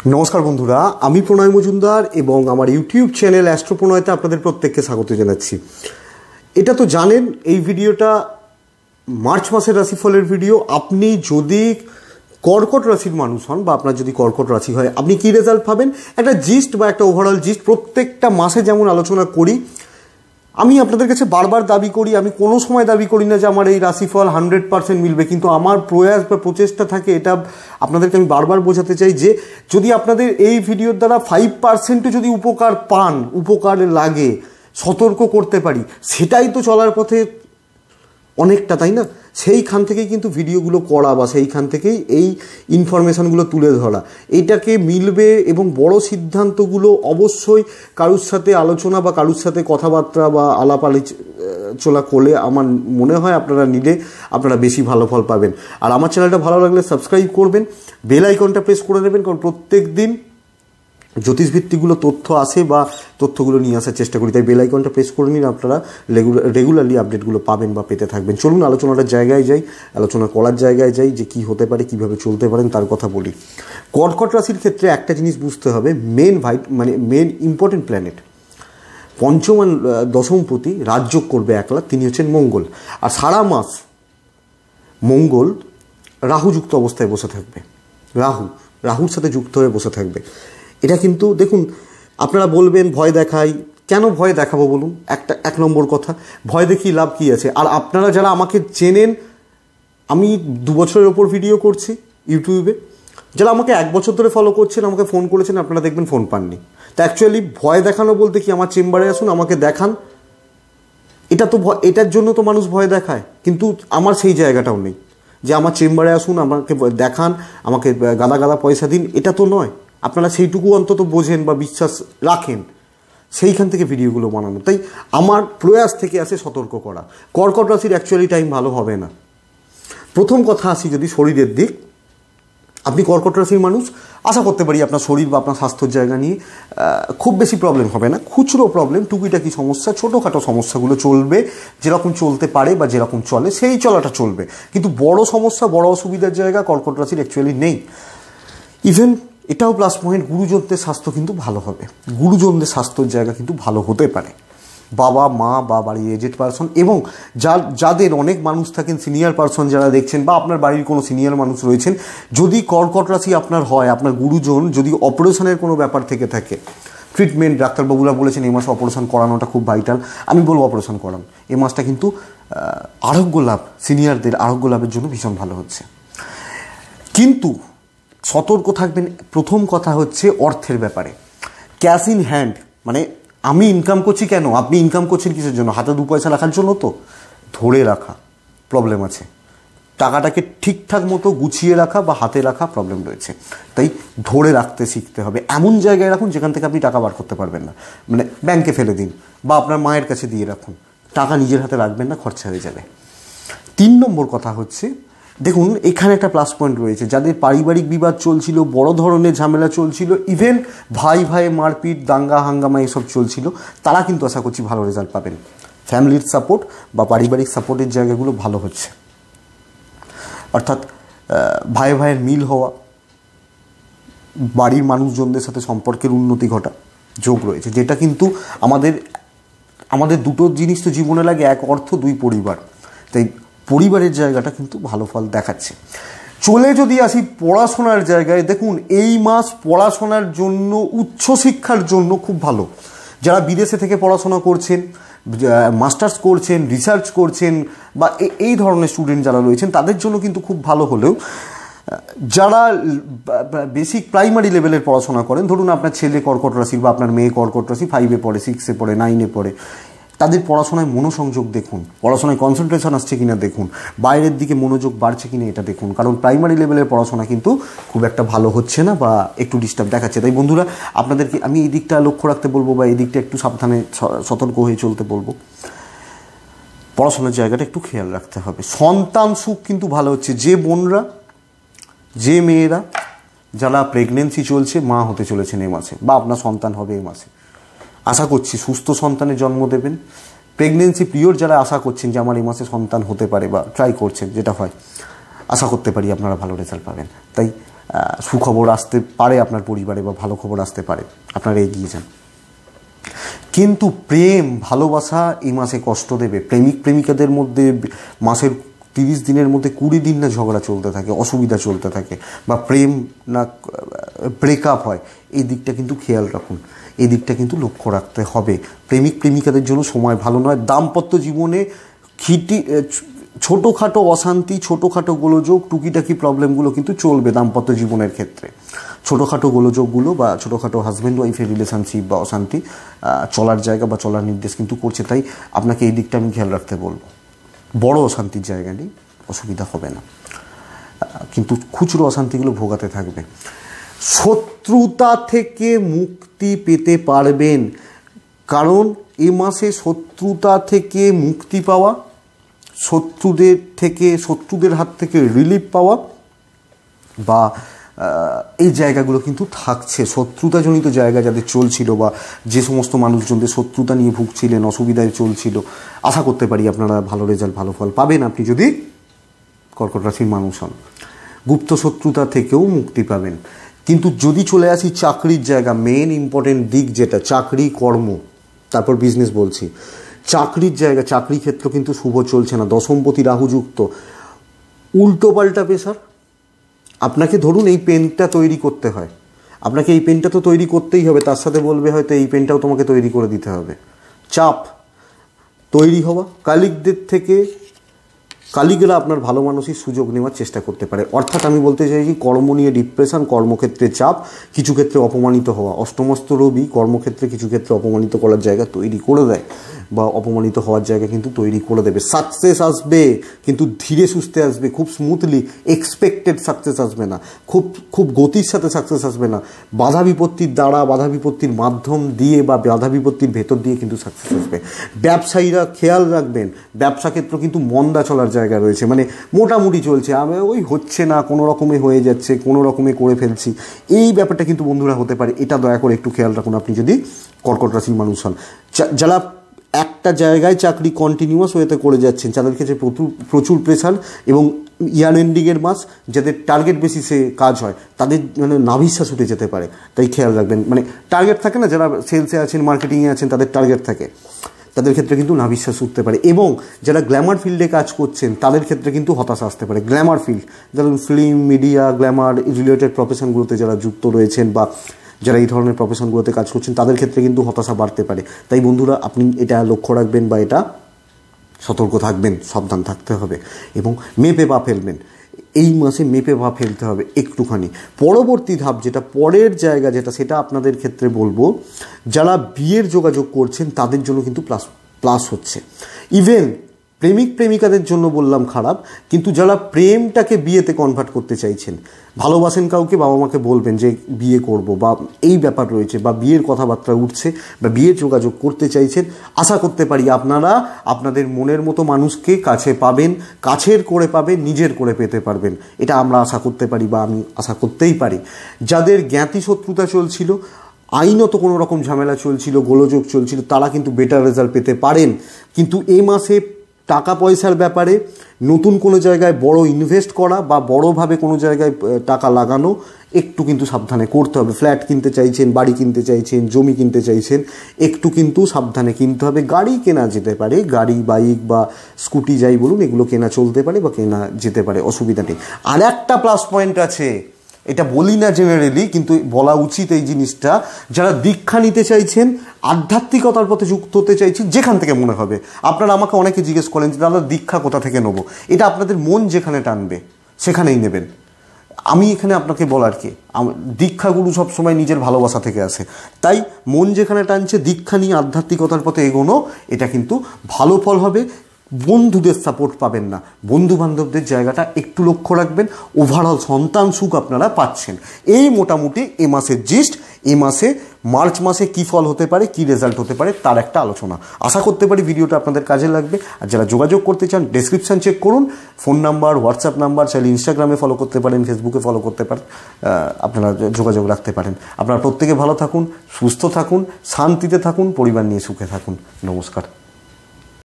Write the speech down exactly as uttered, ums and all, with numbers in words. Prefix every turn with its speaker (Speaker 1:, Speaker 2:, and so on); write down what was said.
Speaker 1: নমস্কার বন্ধুরা, আমি প্রণয় মজুমদার এবং আমার ইউটিউব চ্যানেল অ্যাস্ট্রো প্রণয়তে আপনাদের প্রত্যেককে স্বাগত জানাচ্ছি। এটা তো জানেন এই ভিডিওটা মার্চ মাসের রাশিফলের ভিডিও। আপনি যদি কর্কট রাশির মানুষ হন বা আপনার যদি কর্কট রাশি হয়, আপনি কী রেজাল্ট পাবেন, একটা জিস্ট বা একটা ওভারঅল জিস্ট প্রত্যেকটা মাসে যেমন আলোচনা করি। আমি আপনাদের কাছে বারবার দাবি করি, আমি কোনো সময় দাবি করি না যে আমার এই রাশিফল হান্ড্রেড পার্সেন্ট মিলবে, কিন্তু আমার প্রয়াস বা প্রচেষ্টা থাকে, এটা আপনাদেরকে আমি বারবার বোঝাতে চাই যে যদি আপনাদের এই ভিডিওর দ্বারা ফাইভ পার্সেন্টও যদি উপকার পান, উপকার লাগে, সতর্ক করতে পারি, সেটাই তো চলার পথে অনেকটা, তাই না? সেইখান থেকেই কিন্তু ভিডিওগুলো করা বা সেইখান থেকেই এই ইনফরমেশানগুলো তুলে ধরা। এইটাকে মিলবে এবং বড় সিদ্ধান্তগুলো অবশ্যই কারুর সাথে আলোচনা বা কারুর সাথে কথাবার্তা বা আলাপ আলোচনা করলে আমার মনে হয় আপনারা নিলে আপনারা বেশি ভালো ফল পাবেন। আর আমার চ্যানেলটা ভালো লাগলে সাবস্ক্রাইব করবেন, বেল আইকনটা প্রেস করে নেবেন, কারণ প্রত্যেক দিন জ্যোতিষভিত্তিকগুলো তথ্য আসে বা তথ্যগুলো নিয়ে আসার চেষ্টা করি। তাই বেল আইকনটা প্রেস করে নিন, আপনারা রেগুলারলি আপডেটগুলো পাবেন বা পেতে থাকবেন। চলুন আলোচনাটার জায়গায় যাই, আলোচনা করার জায়গায় যাই যে কী হতে পারে, কীভাবে চলতে পারেন তার কথা বলি। কর্কট রাশির ক্ষেত্রে একটা জিনিস বুঝতে হবে, মেন ভাইট মানে মেন ইম্পর্টেন্ট প্ল্যানেট পঞ্চম দশমপতি রাজযোগ করবে একলা, তিনি হচ্ছেন মঙ্গল। আর সারা মাস মঙ্গল রাহুযুক্ত অবস্থায় বসে থাকবে, রাহু রাহুর সাথে যুক্ত হয়ে বসে থাকবে। এটা কিন্তু দেখুন, আপনারা বলবেন ভয় দেখাই, কেন ভয় দেখাবো বলুন? একটা এক নম্বর কথা, ভয় দেখিয়ে লাভ কী আছে? আর আপনারা যারা আমাকে চেনেন, আমি দু বছরের ওপর ভিডিও করছি ইউটিউবে, যারা আমাকে এক বছর ধরে ফলো করছেন, আমাকে ফোন করেছেন, আপনারা দেখবেন ফোন পাননি। তা অ্যাকচুয়ালি ভয় দেখানো বলতে কি, আমার চেম্বারে আসুন, আমাকে দেখান, এটা তো এটার জন্য তো মানুষ ভয় দেখায়, কিন্তু আমার সেই জায়গাটাও নেই যে আমার চেম্বারে আসুন, আমাকে দেখান, আমাকে গাদা গাদা পয়সা দিন, এটা তো নয়। আপনারা সেইটুকু অন্তত বোঝেন বা বিশ্বাস রাখেন, সেইখান থেকে ভিডিওগুলো বানানো। তাই আমার প্রয়াস থেকে আসে সতর্ক করা। কর্কট রাশির অ্যাকচুয়ালি টাইম ভালো হবে না। প্রথম কথা আসি যদি শরীরের দিক, আপনি কর্কট রাশির মানুষ, আশা করতে পারি আপনার শরীর বা আপনার স্বাস্থ্যের জায়গা নিয়ে খুব বেশি প্রবলেম হবে না। খুচরো প্রবলেম, টুকিটাকি সমস্যা, ছোটোখাটো সমস্যাগুলো চলবে, যেরকম চলতে পারে বা যেরকম চলে সেই চলাটা চলবে, কিন্তু বড় সমস্যা, বড় অসুবিধার জায়গা কর্কট রাশির অ্যাকচুয়ালি নেই। ইভেন এটাও প্লাস পয়েন্ট, গুরুজনদের স্বাস্থ্য কিন্তু ভালো হবে, গুরুজনদের স্বাস্থ্যের জায়গা কিন্তু ভালো হতে পারে। বাবা মা বা বাড়ির এজেড পারসন এবং যা যাদের অনেক মানুষ থাকেন, সিনিয়র পারসন যারা দেখছেন, বা আপনার বাড়ির কোনো সিনিয়র মানুষ রয়েছেন, যদি কর্কট রাশি আপনার হয়, আপনার গুরুজন যদি অপারেশনের কোনো ব্যাপার থেকে থাকে, ট্রিটমেন্ট, ডাক্তারবাবুরা বলেছেন এই মাসে অপারেশন করানোটা খুব ভাইটাল, আমি বলবো অপারেশন করান। এই মাসটা কিন্তু আরোগ্য লাভ, সিনিয়রদের আরোগ্য লাভের জন্য ভীষণ ভালো হচ্ছে। কিন্তু সতর্ক থাকবেন। প্রথম কথা হচ্ছে অর্থের ব্যাপারে, ক্যাশ ইন হ্যান্ড, মানে আমি ইনকাম করছি কেন, আপনি ইনকাম করছেন কিসের জন্য? হাতে দু পয়সা রাখার জন্য তো? ধরে রাখা প্রবলেম আছে, টাকাটাকে ঠিকঠাক মতো গুছিয়ে রাখা বা হাতে রাখা প্রবলেম রয়েছে। তাই ধরে রাখতে শিখতে হবে। এমন জায়গায় রাখুন যেখান থেকে আপনি টাকা বার করতে পারবেন না, মানে ব্যাংকে ফেলে দিন বা আপনার মায়ের কাছে দিয়ে রাখুন, টাকা নিজের হাতে রাখবেন না, খরচা হয়ে যাবে। তিন নম্বর কথা হচ্ছে, দেখুন এখানে একটা প্লাস পয়েন্ট রয়েছে, যাদের পারিবারিক বিবাদ চলছিল, বড় ধরনের ঝামেলা চলছিল, ইভেন ভাই ভাই মারপিট, দাঙ্গা হাঙ্গামা এসব চলছিল, তারা কিন্তু আশা করছি ভালো রেজাল্ট পাবেন। ফ্যামিলির সাপোর্ট বা পারিবারিক সাপোর্টের জায়গাগুলো ভালো হচ্ছে, অর্থাৎ ভাই ভাইয়ের মিল হওয়া, বাড়ির মানুষজনদের সাথে সম্পর্কের উন্নতি ঘটা যোগ রয়েছে, যেটা কিন্তু আমাদের আমাদের দুটো জিনিস তো জীবনে লাগে, এক অর্থ, দুই পরিবার। তাই পরিবারের জায়গাটা কিন্তু ভালো ফল দেখাচ্ছে। চলে যদি আসি পড়াশোনার জায়গায়, দেখুন এই মাস পড়াশোনার জন্য, উচ্চশিক্ষার জন্য খুব ভালো। যারা বিদেশে থেকে পড়াশোনা করছেন, মাস্টার্স করছেন, রিসার্চ করছেন বা এই ধরনের স্টুডেন্ট যারা রয়েছেন, তাদের জন্য কিন্তু খুব ভালো হলেও যারা বেসিক প্রাইমারি লেভেলের পড়াশোনা করেন, ধরুন আপনার ছেলে কর্কট রাশি বা আপনার মেয়ে কর্কট রাশি, ফাইভে পড়ে, সিক্সে পড়ে, নাইনে পড়ে, তাদের পড়াশোনায় মনোসংযোগ দেখুন, পড়াশোনায় কনসেন্ট্রেশন আসছে কিনা দেখুন, বাইরের দিকে মনোযোগ বাড়ছে কিনা এটা দেখুন, কারণ প্রাইমারি লেভেলের পড়াশোনা কিন্তু খুব একটা ভালো হচ্ছে না বা একটু ডিস্টার্ব দেখাচ্ছে। তাই বন্ধুরা, আপনাদেরকে আমি এই দিকটা লক্ষ্য রাখতে বলবো বা এই দিকটা একটু সাবধানে সতর্ক হয়ে চলতে বলবো। পড়াশোনার জায়গাটা একটু খেয়াল রাখতে হবে। সন্তান সুখ কিন্তু ভালো হচ্ছে। যে বোনরা, যে মেয়েরা যারা প্রেগনেন্সি চলছে, মা হতে চলেছেন এই মাসে বা আপনার সন্তান হবে এই মাসে, আশা করছি সুস্থ সন্তানের জন্ম দেবেন। প্রেগনেন্সি পিরিয়ড যারা আশা করছেন যে আমার এই মাসে সন্তান হতে পারে বা ট্রাই করছেন, যেটা হয়, আশা করতে পারি আপনারা ভালো রেজাল্ট পাবেন। তাই সুখবর আসতে পারে আপনার পরিবারে বা ভালো খবর আসতে পারে, আপনারা এগিয়ে যান। কিন্তু প্রেম ভালোবাসা এই মাসে কষ্ট দেবে। প্রেমিক প্রেমিকাদের মধ্যে মাসের তিরিশ দিনের মধ্যে কুড়ি দিন না ঝগড়া চলতে থাকে, অসুবিধা চলতে থাকে, বা প্রেম না ব্রেকআপ হয়, এই দিকটা কিন্তু খেয়াল রাখুন, এই দিকটা কিন্তু লক্ষ্য রাখতে হবে। প্রেমিক প্রেমিকাদের জন্য সময় ভালো নয়। দাম্পত্য জীবনে খিটি ছোটোখাটো অশান্তি, ছোটোখাটো গোলযোগ, টুকিটাকি প্রবলেমগুলো কিন্তু চলবে দাম্পত্য জীবনের ক্ষেত্রে। ছোটোখাটো গোলযোগগুলো বা ছোটোখাটো হাজব্যান্ড ওয়াইফের রিলেশনশিপ বা অশান্তি চলার জায়গা বা চলার নির্দেশ কিন্তু করছে। তাই আপনাকে এই দিকটা আমি খেয়াল রাখতে বলবো। বড় অশান্তির জায়গা নেই, অসুবিধা হবে না, কিন্তু খুচরো অশান্তিগুলো ভোগাতে থাকবে। শত্রুতা থেকে মুক্তি পেতে পারবেন, কারণ এ মাসে শত্রুতা থেকে মুক্তি পাওয়া, শত্রুদের থেকে শত্রুদের হাত থেকে রিলিফ পাওয়া বা এই জায়গাগুলো কিন্তু থাকছে। শত্রুতাজনিত জায়গা যাদের চলছিল বা যে সমস্ত মানুষজনদের শত্রুতা নিয়ে ভুগছিলেন, অসুবিধায় চলছিল, আশা করতে পারি আপনারা ভালো রেজাল্ট, ভালো ফল পাবেন আপনি যদি কর্কট রাশির মানুষ হন। গুপ্ত শত্রুতা থেকেও মুক্তি পাবেন। কিন্তু যদি চলে আসি চাকরির জায়গা, মেন ইম্পর্টেন্ট দিক যেটা চাকরি কর্ম, তারপর বিজনেস বলছি, চাকরির জায়গা, চাকরি ক্ষেত্র কিন্তু শুভ চলছে না। দশমপতি রাহুযুক্ত, উল্টো পাল্টা প্রেশার। আপনাকে ধরুন এই পেনটা তৈরি করতে হয়, আপনাকে এই পেনটা তো তৈরি করতেই হবে, তার সাথে বলবে হয়তো এই পেনটাও তোমাকে তৈরি করে দিতে হবে। চাপ তৈরি হওয়া, কালিকদের থেকে কালিগরা আপনার ভালো মানুষই সুযোগ নেওয়ার চেষ্টা করতে পারে। অর্থাৎ আমি বলতে চাইছি কর্ম নিয়ে ডিপ্রেশন, কর্মক্ষেত্রে চাপ, কিছু ক্ষেত্রে অপমানিত হওয়া। অষ্টমস্ত রবি কর্মক্ষেত্রে কিছু ক্ষেত্রে অপমানিত করার জায়গা তৈরি করে দেয় বা অপমানিত হওয়ার জায়গা কিন্তু তৈরি করে দেবে। সাকসেস আসবে কিন্তু ধীরে সুস্থে আসবে, খুব স্মুথলি এক্সপেক্টেড সাকসেস আসবে না, খুব খুব গতির সাথে সাকসেস আসবে না। বাধা বিপত্তির দ্বারা, বাধা বিপত্তির মাধ্যম দিয়ে বা বাধা বিপত্তির ভেতর দিয়ে কিন্তু সাকসেস আসবে। ব্যবসায়ীরা খেয়াল রাখবেন, ব্যবসা ক্ষেত্র কিন্তু মন্দা চলার জায়গা রয়েছে, মানে মোটামুটি চলছে, আমি ওই হচ্ছে না, কোনো রকমে হয়ে যাচ্ছে, কোনো রকমে করে ফেলছি, এই ব্যাপারটা কিন্তু বন্ধুরা হতে পারে। এটা দয়া করে একটু খেয়াল রাখুন আপনি যদি কর্কট রাশির মানুষ হন। যারা একটা জায়গায় চাকরি কন্টিনিউয়াস ওয়েতে করে যাচ্ছেন, যাদের ক্ষেত্রে প্রচুর প্রচুর প্রেশার এবং ইয়ার এন্ডিংয়ের মাস, যাদের টার্গেট বেসিসে কাজ হয়, তাদের মানে নাভিশ্বাস উঠে যেতে পারে। তাই খেয়াল রাখবেন, মানে টার্গেট থাকে না, যারা সেলসে আছেন, মার্কেটিংয়ে আছেন, তাদের টার্গেট থাকে, তাদের ক্ষেত্রে কিন্তু নাভিশ্বাস উঠতে পারে। এবং যারা গ্ল্যামার ফিল্ডে কাজ করছেন, তাদের ক্ষেত্রে কিন্তু হতাশা আসতে পারে। গ্ল্যামার ফিল্ড, যেমন ফিল্ম, মিডিয়া, গ্ল্যামার রিলেটেড প্রফেশনগুলোতে যারা যুক্ত রয়েছেন বা যারা এই ধরনের প্রফেশনগুলোতে কাজ করছেন, তাদের ক্ষেত্রে কিন্তু হতাশা বাড়তে পারে। তাই বন্ধুরা আপনি এটা লক্ষ্য রাখবেন বা এটা সতর্ক থাকবেন, সাবধান থাকতে হবে এবং মেপে পা ফেলবেন। এই মাসে মেপে পা ফেলতে হবে একটুখানি। পরবর্তী ধাপ যেটা, পরের জায়গা যেটা, সেটা আপনাদের ক্ষেত্রে বলবো, যারা বিয়ের যোগাযোগ করছেন তাদের জন্য কিন্তু প্লাস প্লাস হচ্ছে। ইভেন প্রেমিক প্রেমিকাদের জন্য বললাম খারাপ, কিন্তু যারা প্রেমটাকে বিয়েতে কনভার্ট করতে চাইছেন, ভালোবাসেন কাউকে, বাবা মাকে বলবেন যে বিয়ে করব বা এই ব্যাপার রয়েছে, বা বিয়ের কথাবার্তা উঠছে বা বিয়ের যোগাযোগ করতে চাইছেন, আশা করতে পারি আপনারা আপনাদের মনের মতো মানুষকে কাছে পাবেন, কাছের করে পাবেন, নিজের করে পেতে পারবেন। এটা আমরা আশা করতে পারি বা আমি আশা করতেই পারি। যাদের জ্ঞাতি শত্রুতা চলছিল, আইনত কোনো রকম ঝামেলা চলছিল, গোলযোগ চলছিল, তারা কিন্তু বেটার রেজাল্ট পেতে পারেন। কিন্তু এই মাসে টাকা পয়সার ব্যাপারে নতুন কোনো জায়গায় বড় ইনভেস্ট করা বা বড়োভাবে কোনো জায়গায় টাকা লাগানো একটু কিন্তু সাবধানে করতে হবে। ফ্ল্যাট কিনতে চাইছেন, বাড়ি কিনতে চাইছেন, জমি কিনতে চাইছেন, একটু কিন্তু সাবধানে কিনতে হবে। গাড়ি কেনা যেতে পারে, গাড়ি, বাইক বা স্কুটি যাই বলুন, এগুলো কেনা চলতে পারে বা কেনা যেতে পারে, অসুবিধা নেই। আর একটা প্লাস পয়েন্ট আছে, এটা বলি না জেনারেলি, কিন্তু বলা উচিত এই জিনিসটা। যারা দীক্ষা নিতে চাইছেন, আধ্যাত্মিকতার পথে যুক্ত হতে চাইছেন, যেখান থেকে মনে হবে, আপনারা আমাকে অনেকে জিজ্ঞেস করেন যে দাদা দীক্ষা কোথা থেকে নেবো, এটা আপনাদের মন যেখানে টানবে সেখানেই নেবেন। আমি এখানে আপনাকে বলার কি, দীক্ষাগুরু সবসময় নিজের ভালোবাসা থেকে আসে। তাই মন যেখানে টানছে, দীক্ষা নিয়ে আধ্যাত্মিকতার পথে এগোনো, এটা কিন্তু ভালো ফল হবে। বন্ধুদের সাপোর্ট পাবেন না, বন্ধু বান্ধবদের জায়গাটা একটু লক্ষ্য রাখবেন। ওভারঅল সন্তান সুখ আপনারা পাচ্ছেন। এই মোটামুটি এ মাসের জিস্ট। এ মাসে মার্চ মাসে কী ফল হতে পারে, কী রেজাল্ট হতে পারে, তার একটা আলোচনা। আশা করতে পারি ভিডিওটা আপনাদের কাজে লাগবে। আর যারা যোগাযোগ করতে চান, ডেসক্রিপশান চেক করুন, ফোন নাম্বার, হোয়াটসঅ্যাপ নাম্বার, চাইলে ইনস্টাগ্রামে ফলো করতে পারেন, ফেসবুকে ফলো করতে পারেন, আপনারা যোগাযোগ রাখতে পারেন। আপনারা প্রত্যেকে ভালো থাকুন, সুস্থ থাকুন, শান্তিতে থাকুন, পরিবার নিয়ে সুখে থাকুন। নমস্কার।